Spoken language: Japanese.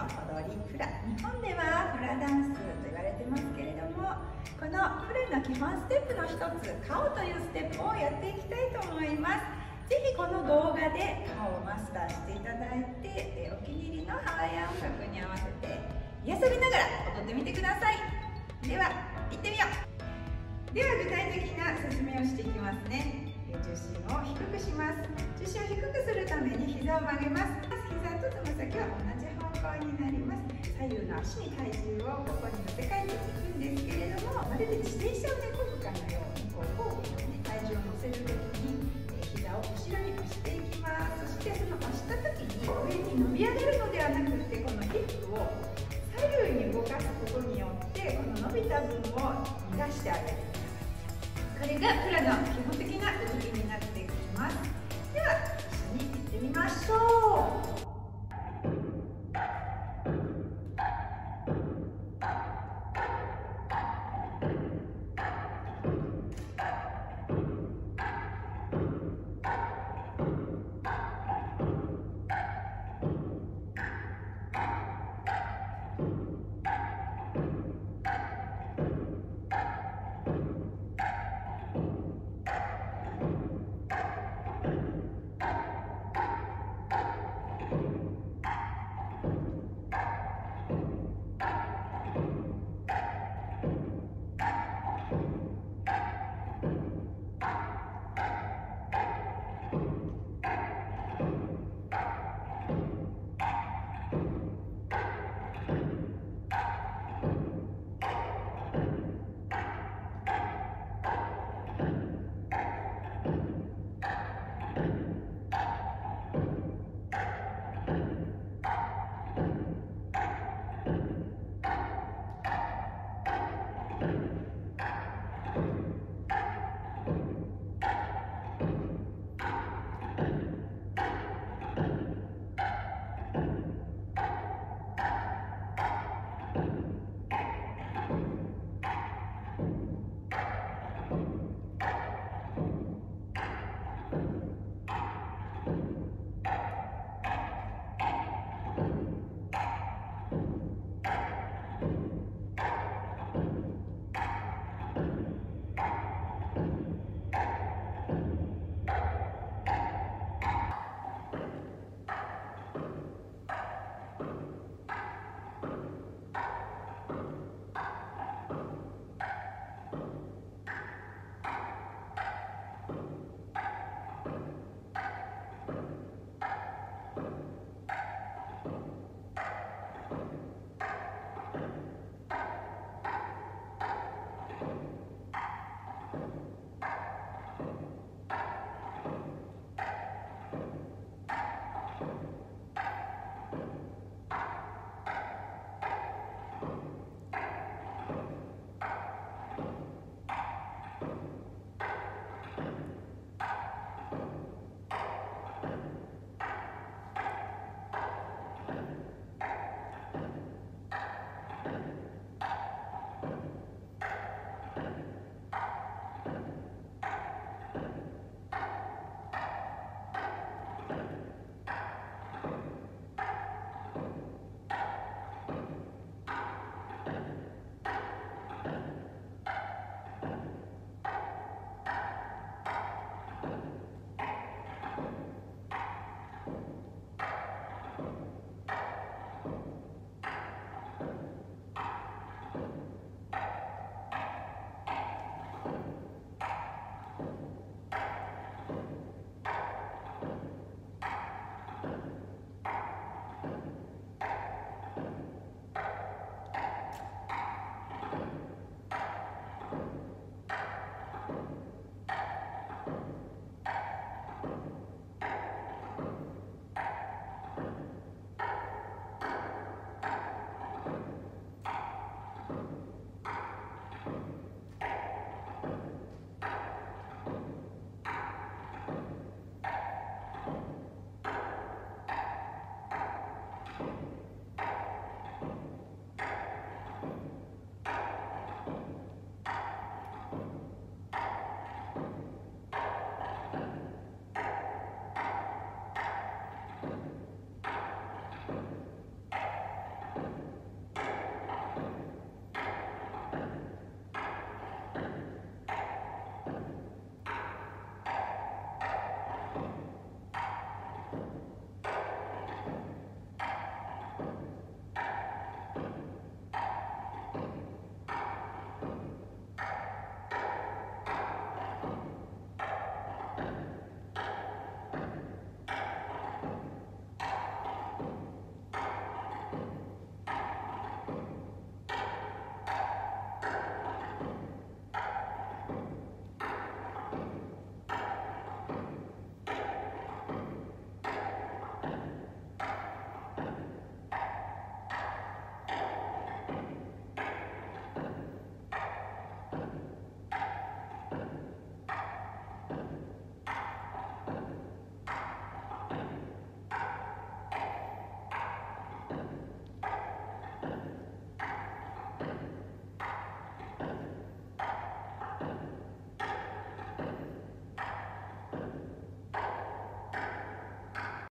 踊りフラ、日本ではフラダンスと言われてますけれども、このフラの基本ステップの一つ、顔というステップをやっていきたいと思います。ぜひこの動画で顔をマスターしていただいて、お気に入りのハワイアン音楽に合わせて癒されながら踊ってみてください。では行ってみよう。では具体的な説明をしていきますね。重心を低くします。重心を低くするために膝を曲げます。膝とつま先は同じ方向になります。左右の足に体重をここに乗せ替えていくんですけれども、まるで自転車をこぐかのように交互に体重を乗せるときに膝を後ろに押していきます。そしてその押したときに上に伸び上がるのではなくて、このヒップを左右に動かすことによってこの伸びた分を逃がしてあげる。これがフラの基本的な動きになってきます。